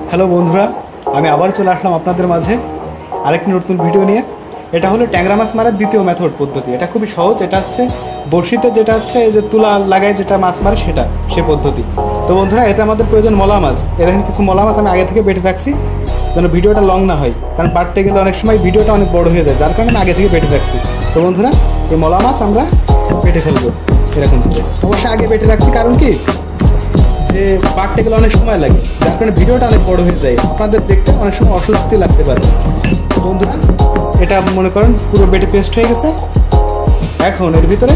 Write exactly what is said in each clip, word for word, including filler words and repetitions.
Hello বন্ধুরা, আমি আবার চলে আসলাম আপনাদের মাঝে আরেকটি নতুন ভিডিও নিয়ে। এটা হলো ট্যাংরা মাছ মারার দ্বিতীয় মেথড পদ্ধতি। এটা খুবই সহজ। এটা হচ্ছে বড়শিতে যেটা হচ্ছে এই যে তুলা লাগায় যেটা মাছ মারে সেটা সে পদ্ধতি। তো বন্ধুরা, এতে আমাদের প্রয়োজন মলা মাছ। এ দেখেন কিছু মলা মাছ আমি আগে থেকে বেটে রাখছি যেন ভিডিওটা লং না হয়, কারণ বাড়তে গেলে অনেক সময় ভিডিওটা অনেক বড় হয়ে যায়, যার কারণে আমি আগে থেকে বেটে রাখছি। তো বন্ধুরা, এই মলা মাছ আমরা বেটে ফেলবো এরকম করে। অবশ্যই আগে বেটে রাখছি কারণ কি, যে বাড়তে গেলে অনেক সময় লাগে, যার কারণে ভিডিওটা অনেক বড় হয়ে যায়, আপনাদের দেখতে অনেক সময় অস্বস্তি লাগতে পারে। বন্ধুরা, এটা মনে করেন পুরো বেটে পেস্ট হয়ে গেছে। এখন এর ভিতরে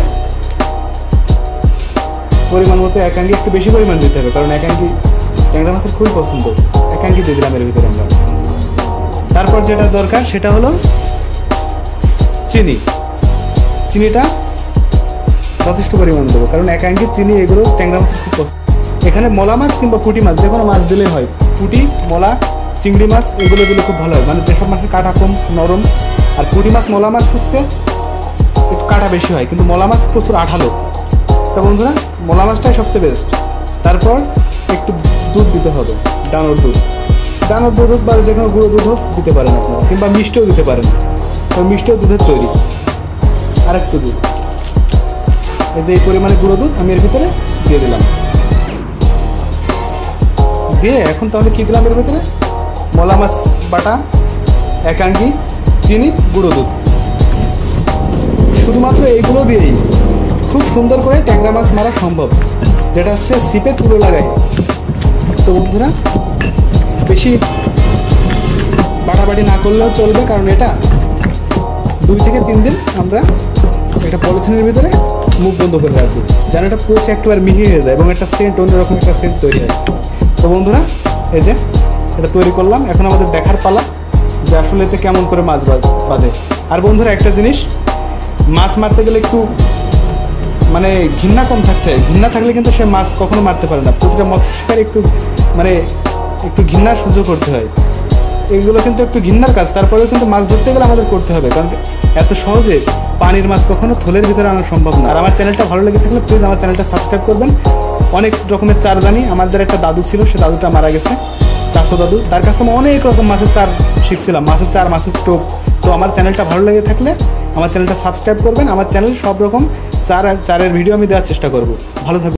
পরিমাণ মতো একাঙ্গি একটু বেশি পরিমাণ দিতে হবে, কারণ একাঙ্গি ট্যাংরা মাছের খুবই পছন্দ। একাঙ্গি দিয়ে দিলাম এর ভিতরে আমরা। তারপর যেটা দরকার সেটা হলো চিনি। চিনিটা যথেষ্ট পরিমাণ দেবো, কারণ একাঙ্গি চিনি এগুলো ট্যাংরা মাছের খুব পছন্দ। এখানে মলা মাছ কিংবা পুঁটি মাছ যে কোনো মাছ দিলেই হয়। পুঁটি, মলা, চিংড়ি মাছ এগুলো দিলে খুব ভালো হয়, মানে যেসব মাছের কাঁটা কম নরম। আর পুঁটি মাছ, মলা মাছ হচ্ছে একটু কাঁটা বেশি হয়, কিন্তু মলা মাছ প্রচুর আঠালো। তো বন্ধুরা, মলা মাছটাই সবচেয়ে বেস্ট। তারপর একটু দুধ দিতে হবে, ডানোর দুধ। ডানোর দুধ হোক বা যে কোনো গুঁড়ো দুধ হোক দিতে পারেন আপনারা, কিংবা মিষ্টিও দিতে পারেন। তো মিষ্টিও দুধের তৈরি। আর একটু দুধ, এই যে এই পরিমাণে গুঁড়ো দুধ আমি এর ভিতরে দিয়ে দিলাম। দিয়ে এখন তাহলে কী দিলাম এর ভিতরে? মলা মাছ বাটা, একাঙ্গি, চিনি, গুঁড়ো দুধ। শুধুমাত্র এইগুলো দিয়েই খুব সুন্দর করে ট্যাংরা মাছ মারা সম্ভব, যেটা হচ্ছে ছিপে তুলো লাগায়। তো বন্ধুরা, বেশি বাটাবাটি না করলেও চলবে, কারণ এটা দুই থেকে তিন দিন আমরা একটা পলিথিনের ভিতরে মুখ বন্ধ করে রাখবো, যেন এটা পচে একেবারে মিহি হয়ে যায় এবং একটা সেন্ট, অন্যরকম একটা সেন্ট তৈরি হয়। তো বন্ধুরা, এই যে এটা তৈরি করলাম। এখন আমাদের দেখার পালা যে আসলে এতে কেমন করে মাছ বাঁধে। আর বন্ধুরা, একটা জিনিস, মাছ মারতে গেলে একটু মানে ঘৃণা কম থাকতে হয়। ঘৃণা থাকলে কিন্তু সে মাছ কখনো মারতে পারে না। প্রতিটা মৎস্য শিকারী একটু মানে একটু ঘৃণার সহ্য করতে হয়। এইগুলো কিন্তু একটু ঘৃণার কাজ, তারপরেও কিন্তু মাছ ধরতে গেলে আমাদের করতে হবে, কারণ এত সহজে পানির মাছ কখনো থলের ভিতরে আনা সম্ভব না। আর আমার চ্যানেলটা ভালো লেগে থাকলে প্লিজ আমার চ্যানেলটা সাবস্ক্রাইব করবেন। অনেক রকমের চার জানি। আমাদের একটা দাদু ছিল, সে দাদুটা মারা গেছে, চাষো দাদু। তার কাছ থেকে অনেক রকম মাছের চার শিখছিলাম, মাছের চার, মাছের টোপ। তো আমার চ্যানেলটা ভালো লেগে থাকলে আমার চ্যানেলটা সাবস্ক্রাইব করবেন। আমার চ্যানেল সব রকম চার চারের ভিডিও আমি দেওয়ার চেষ্টা করব। ভালো থাকবেন।